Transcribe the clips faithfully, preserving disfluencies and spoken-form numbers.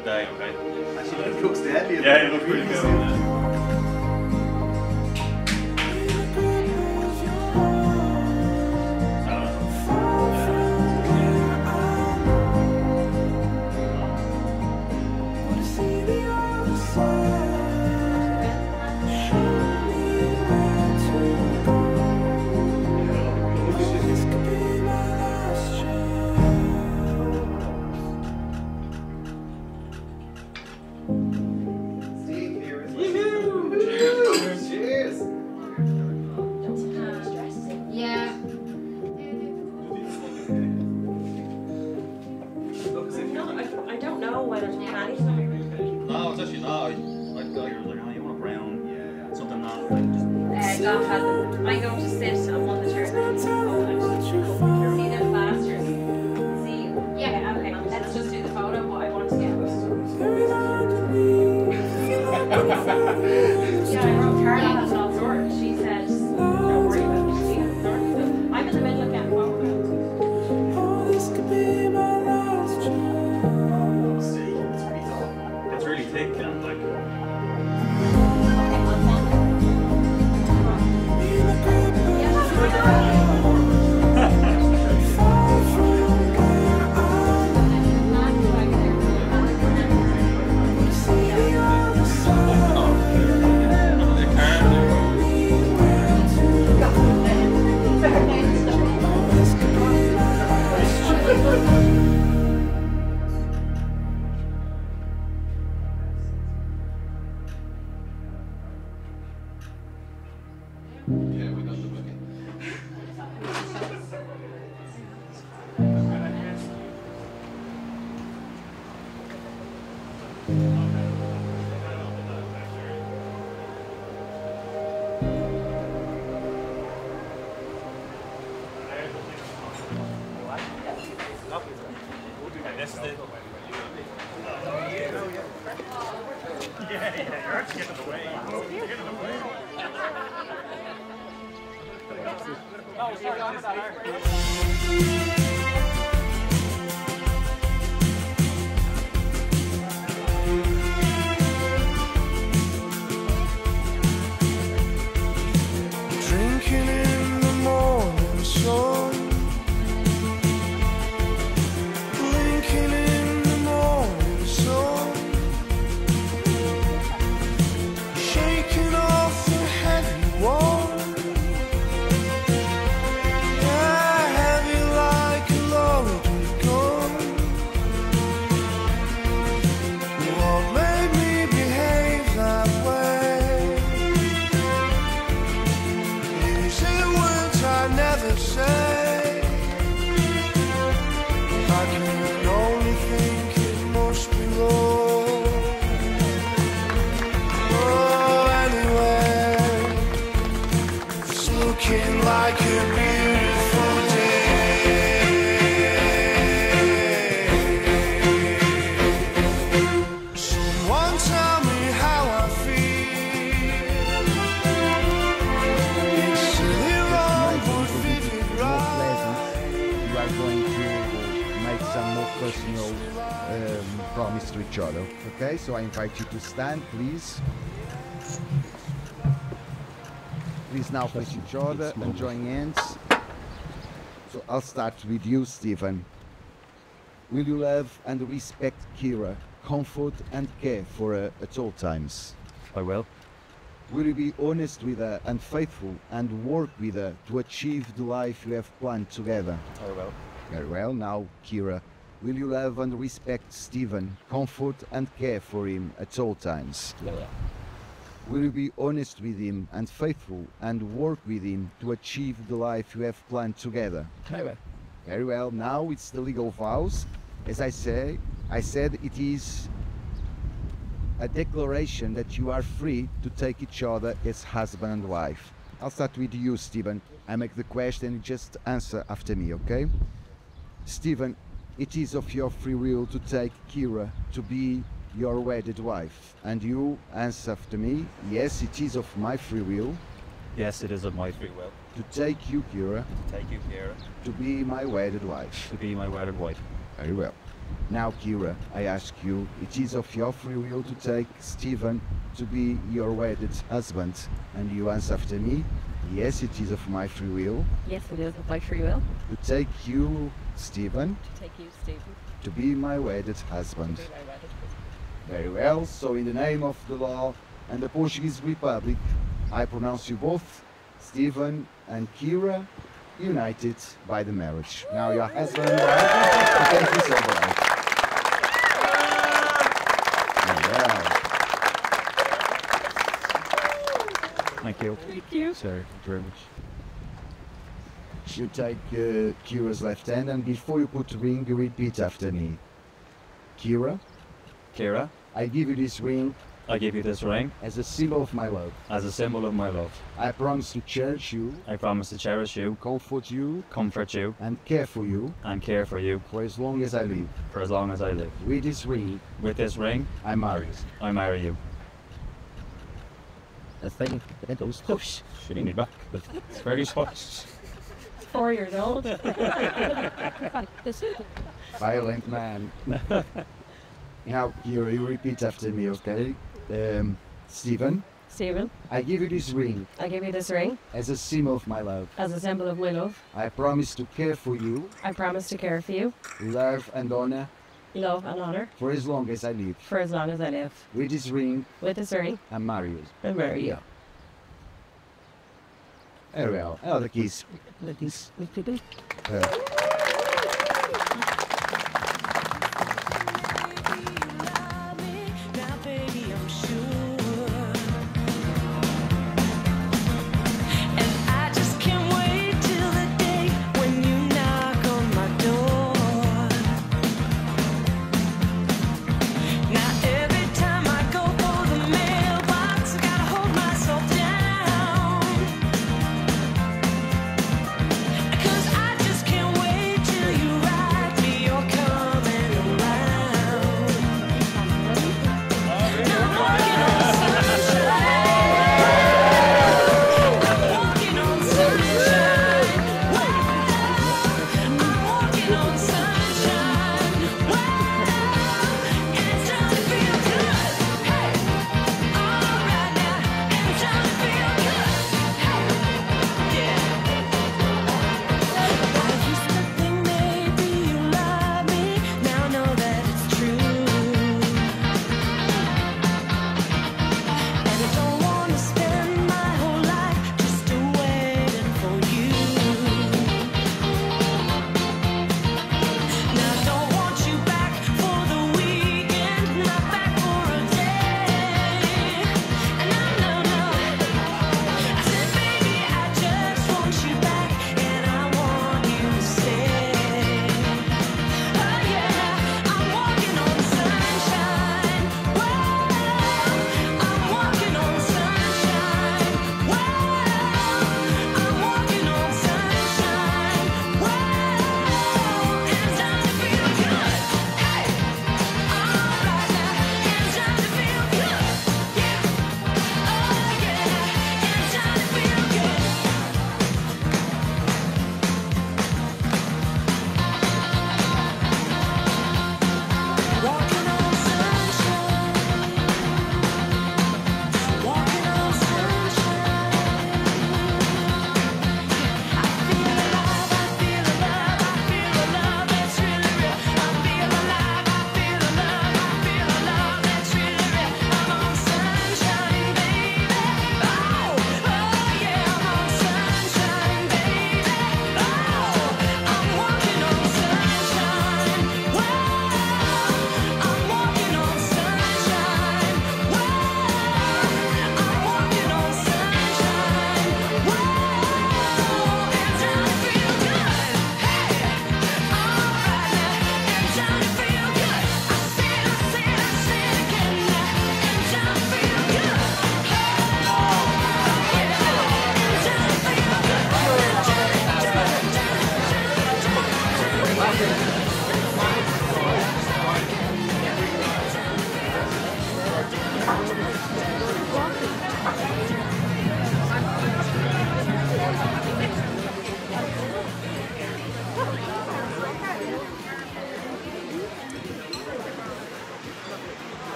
the day, okay? Actually, it looks deadly. Yeah, it looks pretty good. Yeah. No, it's actually not. I, I thought you were like, oh, you want a brown, yeah, something not like just. Uh, God has it. I'm going to sit on one of the chairs. See them plasters? See? Yeah, okay. Let's just do the photo, but I want to get yeah, I wrote Carla has it all sorted. She said, don't worry about it. She has it sorted. So I'm in the middle of getting photos. It's really thick and like. Yeah, we got the booking. This is the. Yeah, yeah, you're actually getting in the way. You're getting in the way. Oh, sorry, I'm sorry. Drinking in the morning sun, blinking in the morning sun, shaking off the heavy wall. Yeah, heavy like a loaded gun. What made me behave that way? Using words I never say. I can only think it must be love. Oh, anyway, it's looking like a beautiful day. Someone tell me how I feel. It's silly wrong, but vivid right. You are going to make some more personal um, promise to each other. Okay, so I invite you to stand, please. Please now face each other and join hands. So I'll start with you, Stephen. Will you love and respect Kira, comfort and care for her at all times? I will. Will you be honest with her and faithful and work with her to achieve the life you have planned together? I will. Very well. Now, Kira, will you love and respect Stephen, comfort and care for him at all times? Yeah, yeah. Will you be honest with him and faithful and work with him to achieve the life you have planned together? I will. Very well. Now it's the legal vows. As I say, I said it is a declaration that you are free to take each other as husband and wife. I'll start with you, Stephen. I make the question, you just answer after me, okay? Stephen, it is of your free will to take Kira to be your wedded wife. And you answer after me, yes, it is of my free will. Yes, it is of my free will. To take you, Kira, To take you, Kira, to be my wedded wife. to be my wedded wife. Very well. Now, Kira, I ask you, it is of your free will to take Stephen to be your wedded husband, and you answer after me, yes, it is of my free will Yes, it is of my free will to take you, Stephen, to take you, Stephen, to be my wedded husband. to be my wedded husband. Very well, so in the name of the law and the Portuguese Republic, I pronounce you both, Stephen and Kira, united by the marriage. Now your husband and wife, thank you so much. Very well. Thank you. Thank you. Sir, thank you very much. You take uh, Kira's left hand, and before you put the ring, you repeat after me. Kira, Kira, I give you this ring I give you this ring as a symbol of my love. as a symbol of my love. I promise to cherish you, I promise to cherish you, comfort you, comfort you, and care for you and care for you for as long as I live. for as long as I live. With this ring, With this ring, I marry you. I marry you. The thing that goes push. Shooting me back, but it's very soft. Four years old. Violent man. Now, Kira, you repeat after me, okay? Um, Stephen, Stephen, I give you this ring I give you this ring as a symbol of my love. as a symbol of my love. I promise to care for you, I promise to care for you, love and honor love and honor for as long as I live. for as long as I live. With this ring, With this ring, I marry you. I marry you. Very well. Another kiss. This- Uh, Now, baby, I'm sure. And I just can't wait till the day when you knock on my door. Now, every time I go for the mailbox, I gotta hold myself down. 'Cause I just can't wait till you write me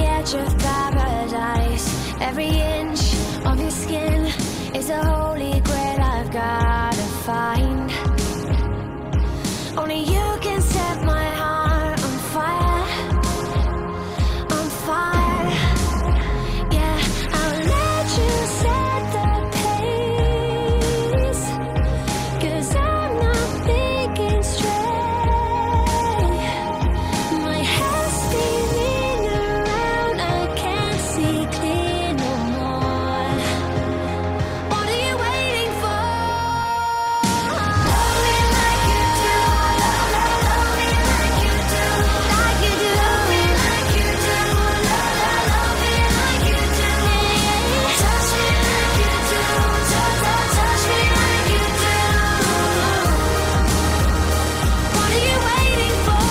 edge of paradise. Every inch of your skin is a holy grail I've gotta find. Only you can set my heart on fire, on fire. Yeah, I'll let you set the pace, 'cause I'm not thinking straight. My head's spinning around, I can't see clear no more. What are you waiting for? Love me like you do, love, love, love me like you do, like you do. Love me like you do, love, love, love me like you do. Touch me like you do, touch, touch, touch me like you do. What are you waiting for?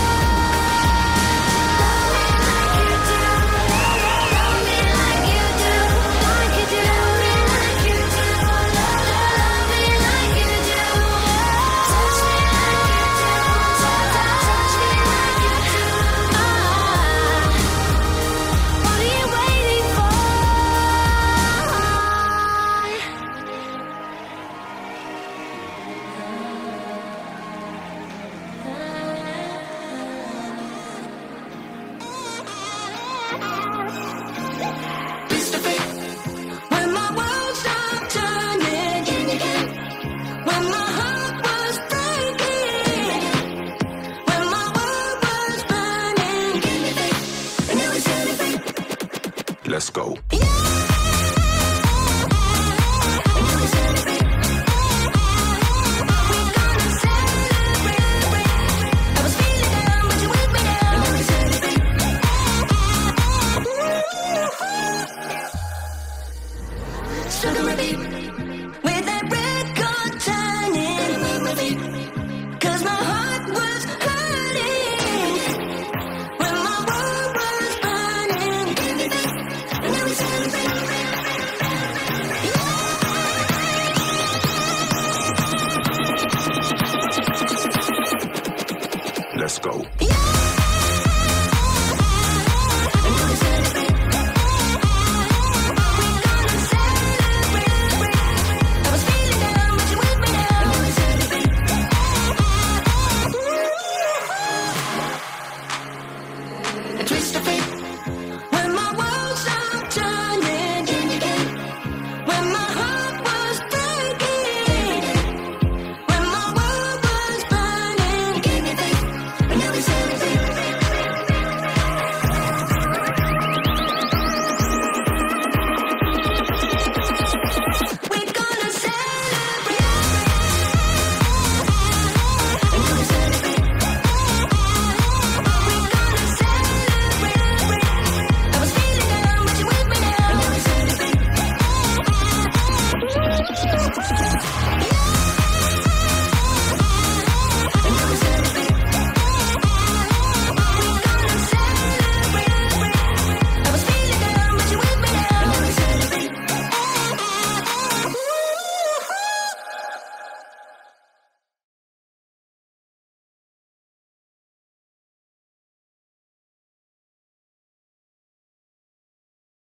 Love me like you do, love, love, love me like you do, like you do. Love me like you do, love, love, love me like you do. Touch me like you do, touch, touch, touch me like you do. What are you waiting for? When my world stopped turning, when my heart was breaking, when my world was burning, and it was anything. Let's go. Yeah.